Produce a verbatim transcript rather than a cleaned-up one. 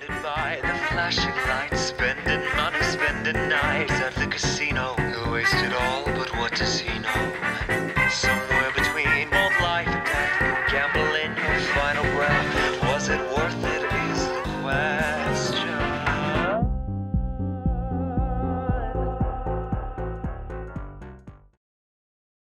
Blinded by the flashing lights, spending money, spending nights at the casino. He'll waste it all, but what does he know? Somewhere between both life and death, gambling your final breath.